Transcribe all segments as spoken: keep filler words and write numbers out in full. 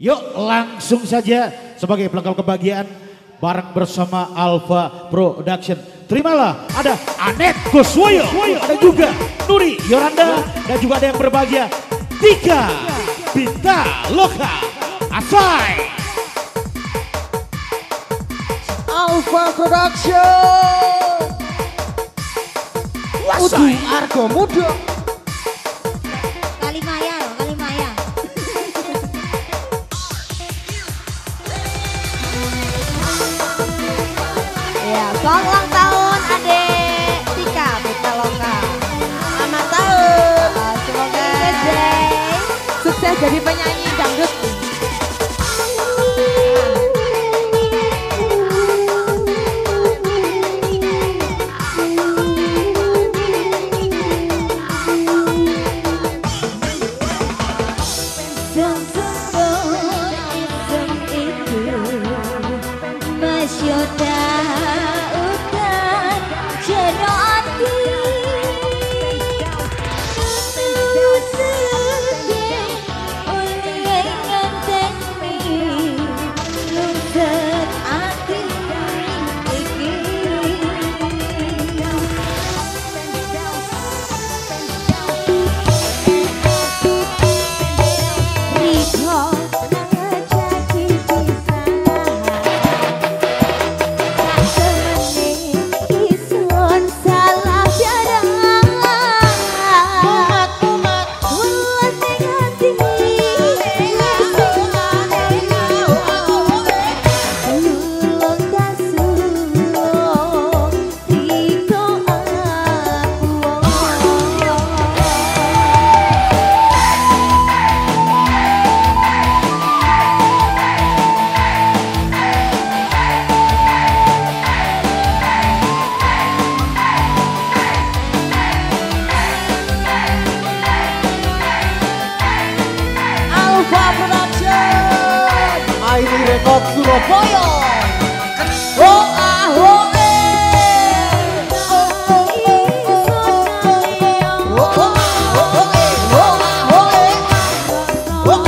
Yuk langsung saja sebagai pelengkap kebahagiaan bareng bersama Alpha Production. Terimalah ada Anet Kuswoyo, ada juga Nuri Yoranda, dan juga ada yang berbahagia Tika Pitaloka Asai. Alpha Production. Udu Argo Muda. Kalimaya loh, Kalimaya. Ya, selamat ulang tahun adek Tika Pitaloka. Selamat tahun. Semoga sukses jadi penyanyi dangdut. Ini rekod Surabaya. Oh ah oh eh. Oh ah oh eh. Oh ah oh eh. Oh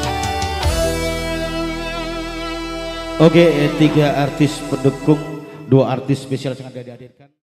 Oke, tiga artis pendukung dua artis spesial yang ada dihadirkan.